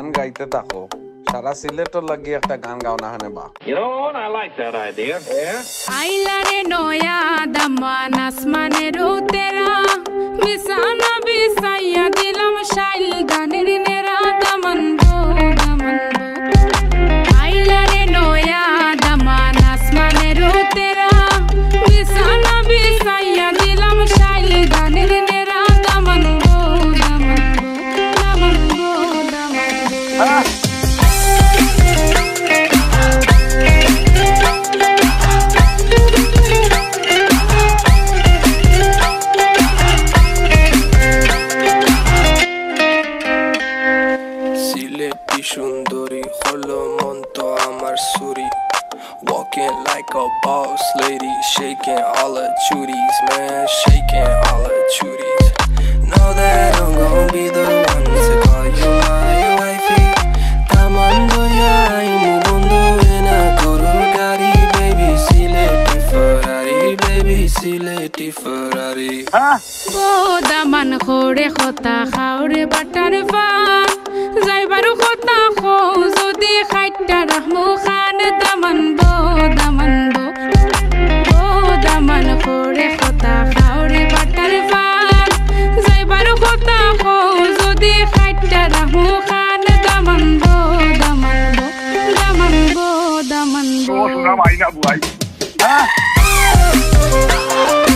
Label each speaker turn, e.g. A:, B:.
A: গাইতে থাকো সারা সিলেটর লাগি একটা গান গাও না হানে বা
B: You know what? I like that idea. Yeah.
C: আইলারে নয়া দামান আসমানের উতেরা বিছানা বিছাইয়া দিলাম শাইল গানের নেরা দামান গো দামান আইলারে নয়া দামান আসমানের উতেরা বিছানা বিছাইয়া দিলাম শাইল গানের নেরা দামান গো দামান দামান গো দামান
D: সুন্দরী হলো মন তো আমার সুরি walking like a boss lady shaking all her chuties man shaking all her chuties know that I'm gonna be the one to call you my wifey tamando ya ini mundo ena guru gari baby sileti ferrari
C: O Daman খোড়ে খতা খাওরে butter পান যাইবারু খতা খো যদি খাইটা রাহমু খান দামান বো দামান খোড়ে খতা খাওরে butter পান যাইবারু খতা খো যদি খাইটা রাহমু খান দামান বো
E: ও শোনা ভাই না বুয়াই